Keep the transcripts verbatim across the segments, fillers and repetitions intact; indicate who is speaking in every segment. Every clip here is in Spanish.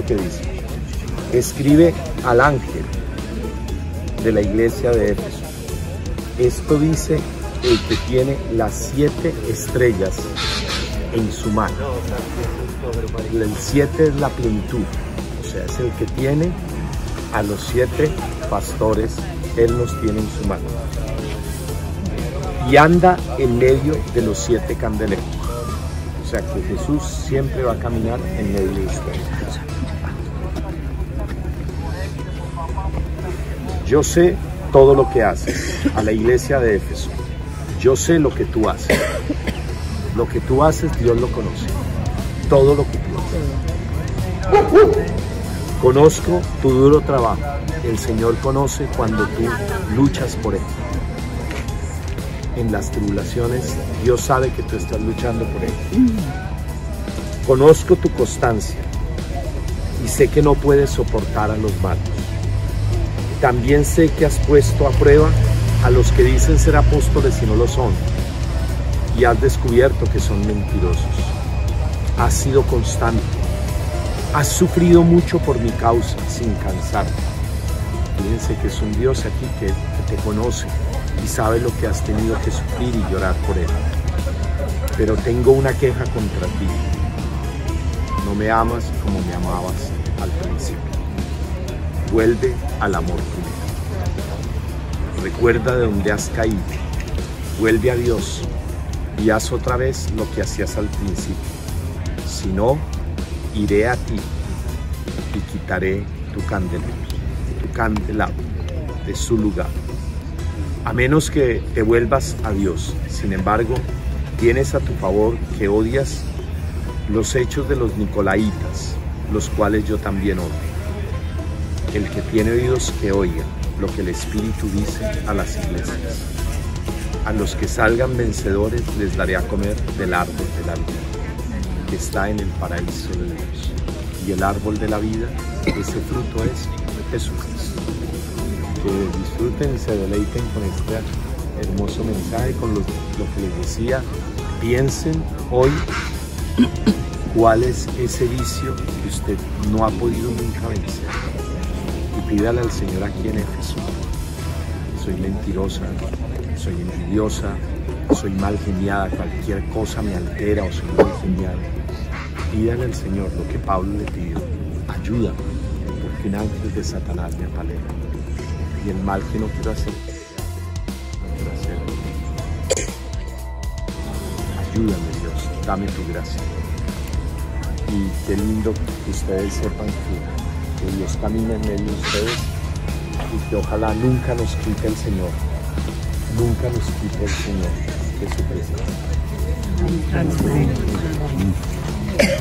Speaker 1: lo que dice. Escribe al ángel de la iglesia de Éfeso. Esto dice el que tiene las siete estrellas en su mano. El siete es la plenitud, o sea, es el que tiene a los siete pastores, él los tiene en su mano. Y anda en medio de los siete candeleros. O sea que Jesús siempre va a caminar en medio de ustedes. Yo sé todo lo que haces, a la iglesia de Éfeso. Yo sé lo que tú haces. Lo que tú haces, Dios lo conoce. Todo lo que tú haces. Conozco tu duro trabajo. El Señor conoce cuando tú luchas por Él. En las tribulaciones, Dios sabe que tú estás luchando por Él. Conozco tu constancia y sé que no puedes soportar a los malos. También sé que has puesto a prueba a los que dicen ser apóstoles y no lo son, y has descubierto que son mentirosos. Has sido constante, has sufrido mucho por mi causa sin cansarte. Fíjense que es un Dios aquí que, que te conoce y sabe lo que has tenido que sufrir y llorar por Él. Pero tengo una queja contra ti. No me amas como me amabas al principio. Vuelve al amor primero. Recuerda de dónde has caído. Vuelve a Dios y haz otra vez lo que hacías al principio. Si no, iré a ti y quitaré tu candelabro, tu candelabro de su lugar. A menos que te vuelvas a Dios. Sin embargo, tienes a tu favor que odias los hechos de los nicolaitas, los cuales yo también odio. El que tiene oídos que oiga lo que el Espíritu dice a las iglesias. A los que salgan vencedores les daré a comer del árbol de la vida, que está en el paraíso de Dios. Y el árbol de la vida, ese fruto es Jesucristo. Que disfruten y se deleiten con este hermoso mensaje, con lo, lo que les decía. Piensen hoy cuál es ese vicio que usted no ha podido nunca vencer. Y pídale al Señor aquí en Éfeso. Soy mentirosa, soy envidiosa, soy mal geniada, cualquier cosa me altera o soy mal geniada. Pídale al Señor lo que Pablo le pidió. Ayúdame, porque un ángel de Satanás me apalea. Y el mal que no quiero hacer, no quiero hacer. Ayúdame, Dios, dame tu gracia. Y qué lindo que ustedes sepan que que Dios camina en medio de ustedes y que ojalá nunca nos quite el Señor, nunca nos quite el Señor de su presencia. Amén.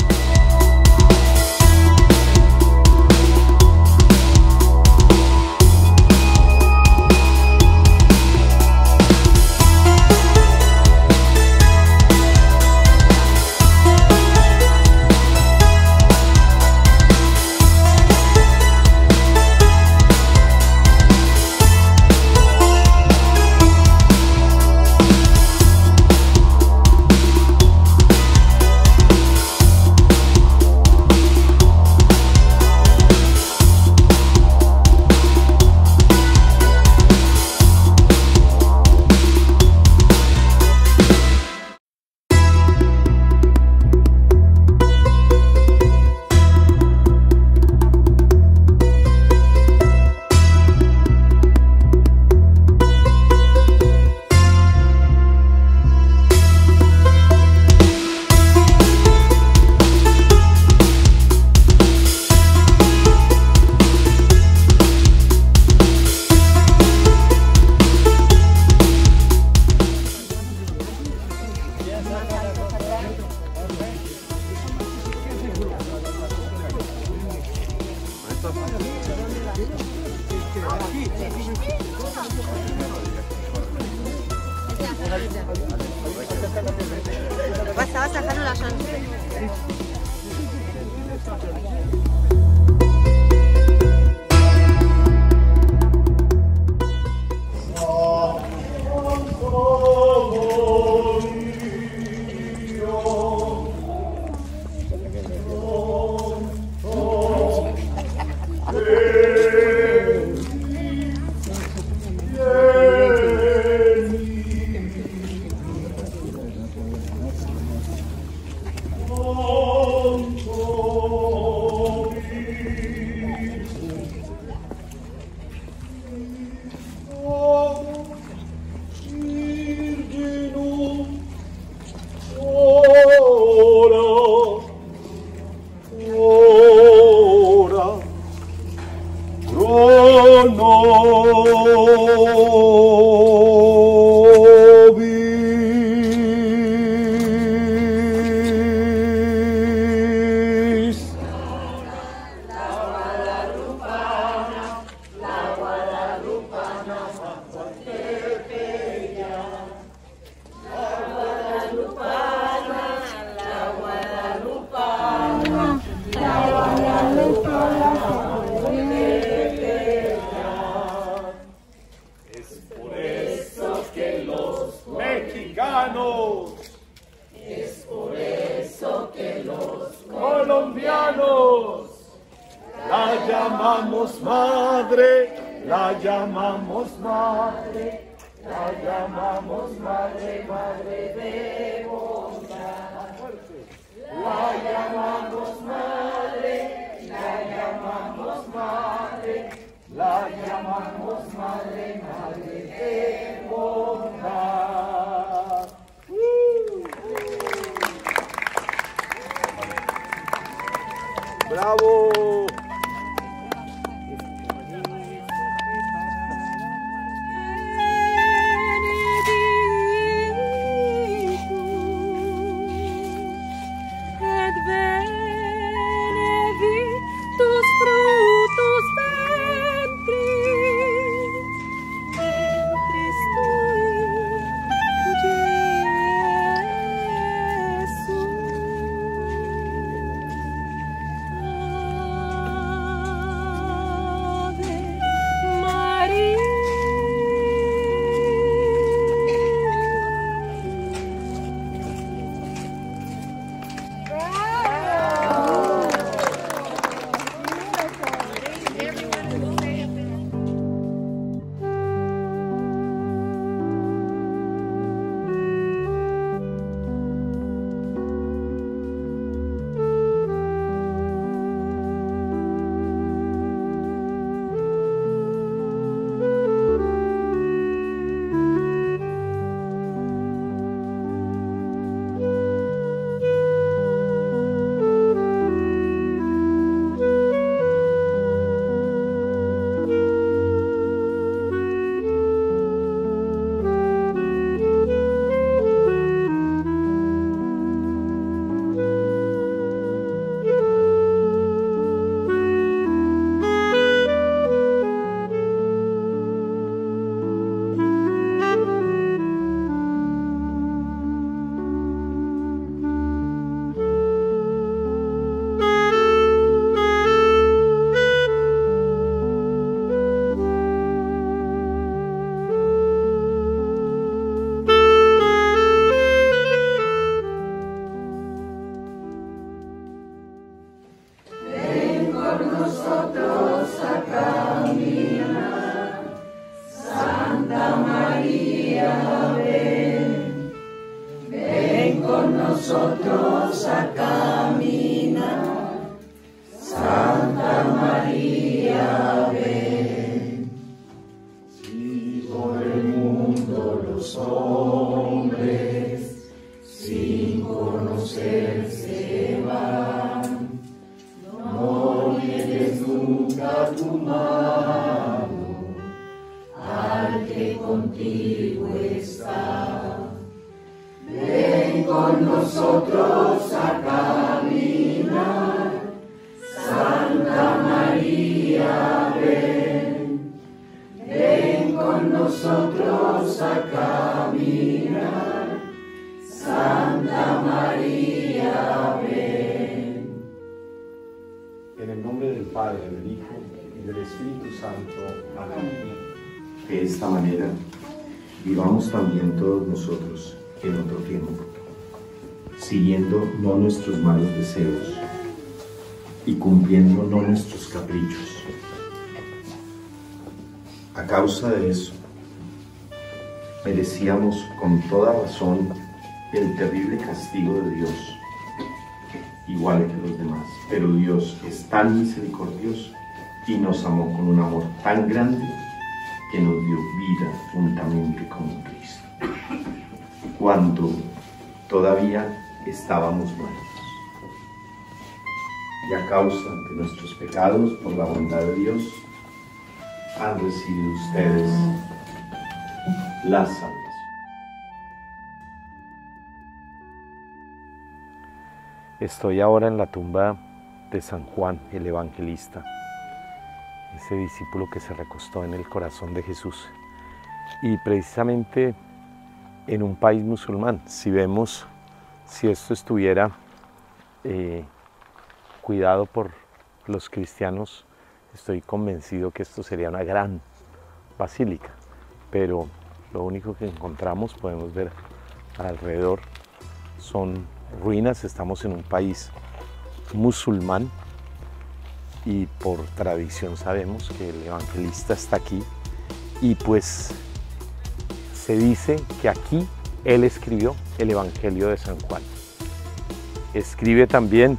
Speaker 2: Vas a sacar la llanta.
Speaker 3: Oh
Speaker 1: colombianos. Es por eso que los colombianos la llamamos madre, la llamamos madre, la llamamos madre, madre de bondad. La llamamos madre, la llamamos madre, la llamamos madre, madre de bondad. ¡Uh! ¡Bravo!
Speaker 2: nosotros a caminar. Santa María, ven. Si por el mundo los hombres sin conocer se van, no niegues nunca tu mano al que contigo está. Ven con nosotros a caminar, Santa María, ven. Ven con nosotros a caminar, Santa María, ven.
Speaker 1: En el nombre del Padre, del Hijo y del Espíritu Santo. Amén. De esta manera, vivamos también todos nosotros en otro tiempo, siguiendo no nuestros malos deseos y cumpliendo no nuestros caprichos. A causa de eso, merecíamos con toda razón el terrible castigo de Dios, igual que los demás. Pero Dios es tan misericordioso y nos amó con un amor tan grande que nos dio vida juntamente con Cristo, cuando todavía estábamos muertos. Y a causa de nuestros pecados, por la bondad de Dios, han recibido ustedes la salvación. Estoy ahora en la tumba de San Juan, el Evangelista, ese discípulo que se recostó en el corazón de Jesús. Y precisamente en un país musulmán, si vemos, si esto estuviera eh, cuidado por los cristianos, estoy convencido que esto sería una gran basílica, pero lo único que encontramos, podemos ver alrededor son ruinas. Estamos en un país musulmán y por tradición sabemos que el evangelista está aquí, y pues se dice que aquí él escribió el Evangelio de San Juan. Escribe también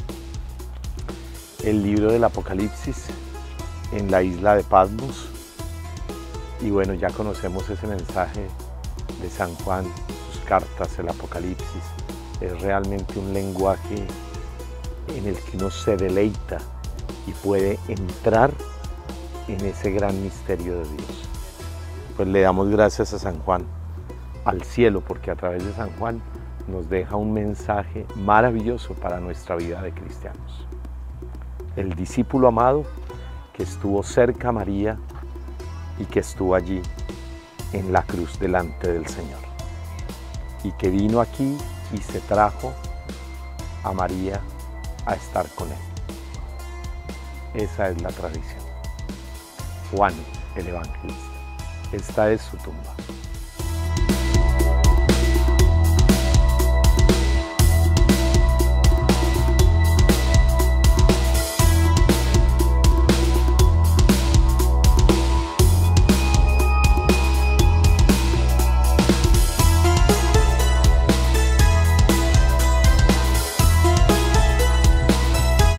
Speaker 1: el libro del Apocalipsis en la isla de Patmos, y bueno, ya conocemos ese mensaje de San Juan, sus cartas, el Apocalipsis. Es realmente un lenguaje en el que uno se deleita y puede entrar en ese gran misterio de Dios. Pues le damos gracias a San Juan, al cielo, porque a través de San Juan nos deja un mensaje maravilloso para nuestra vida de cristianos. El discípulo amado que estuvo cerca a María y que estuvo allí en la cruz delante del Señor, y que vino aquí y se trajo a María a estar con él. Esa es la tradición. Juan el Evangelista. Esta es su tumba.